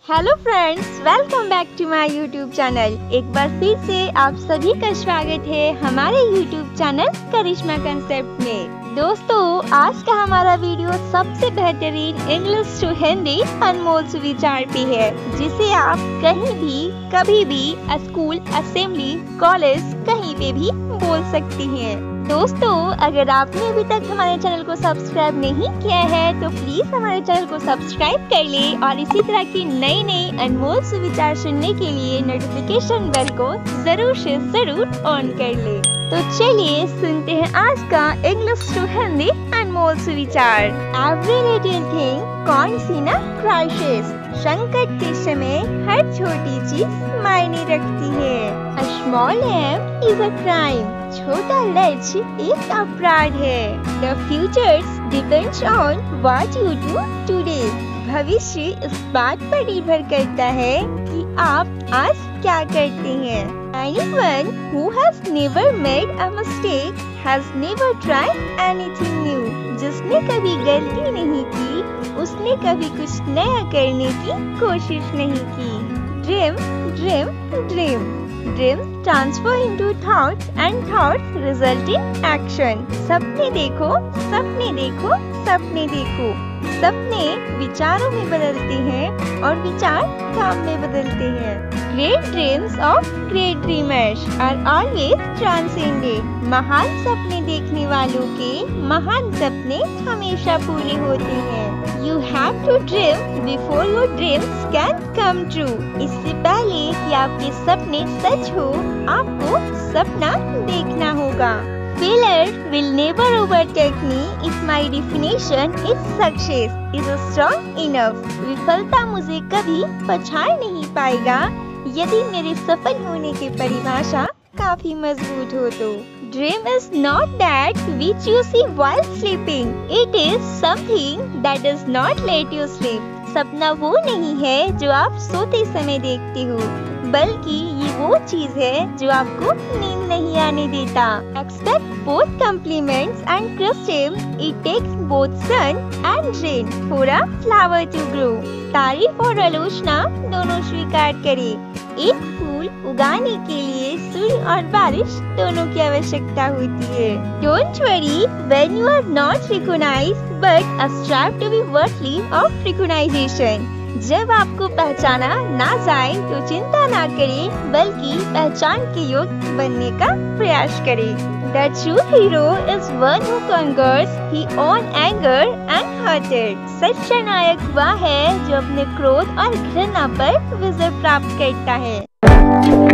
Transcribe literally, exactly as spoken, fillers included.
Hello friends, welcome back to my YouTube channel. एक बार फिर से आप सभी का स्वागत है हमारे यूट्यूब चैनल करिश्मा कंसेप्ट में। दोस्तों, आज का हमारा वीडियो सबसे बेहतरीन इंग्लिश टू हिंदी अनमोल सुविचार पे है, जिसे आप कहीं भी कभी भी स्कूल, असेंबली, कॉलेज कहीं पे भी बोल सकती हैं। दोस्तों, अगर आपने अभी तक हमारे चैनल को सब्सक्राइब नहीं किया है तो प्लीज हमारे चैनल को सब्सक्राइब कर ले और इसी तरह की नई नई अनमोल सुविचार सुनने के लिए नोटिफिकेशन बेल को जरूर से जरूर ऑन कर ले। तो चलिए सुनते हैं आज का इंग्लिश टू हिंदी अनमोल सुविचार। एवरी लिटिल थिंग कौन सी ना क्राइसिस, संकट के समय हर छोटी चीज मायने रखती है। A small lamp is a crime, छोटा लक्ष्य एक अपराध है। The future depends on what you do today, भविष्य इस बात पर निर्भर करता है कि आप आज क्या करते हैं। Anyone who has never made a mistake has never tried anything new, जिसने कभी गलती नहीं की उसने कभी कुछ नया करने की कोशिश नहीं की। Dream, dream, dream. Dreams transfer into thoughts and thoughts result in action. सपने देखो, सपने देखो, सपने देखो। सपने विचारों में बदलते हैं और विचार काम में बदलते हैं। Great dreams of great dreamers are always transcended. महान सपने देखने वालों के महान सपने हमेशा पूरे होते हैं। You have to dream before your dreams can come true. इससे पहले कि आपके सपने सच हो, आपको सपना देखना होगा। Failure will never overtake me if my definition is success is strong enough. विफलता मुझे कभी पछाड़ नहीं पाएगा यदि मेरे सफल होने की परिभाषा काफी मजबूत हो तो। Dream is not that which you see while sleeping. It is something that does not let you sleep. सपना वो नहीं है जो आप सोते समय देखते हो, बल्कि ये वो चीज है जो आपको नींद नहीं आने देता। Expect both compliments and criticism. It takes both sun and rain for a flower to grow. तारीफ और आलोचना दोनों स्वीकार करे। एक फूल उगाने के लिए सूर्य और बारिश दोनों की आवश्यकता होती है। Don't worry when you are not recognized, but strive to be worthy of recognition. जब आपको पहचाना ना जाए तो चिंता ना करे, बल्कि पहचान के योग्य बनने का प्रयास करे। The true hero is one who conquers his own anger and hatred. सच्चा नायक वह है जो अपने क्रोध और घृणा पर विजय प्राप्त करता है।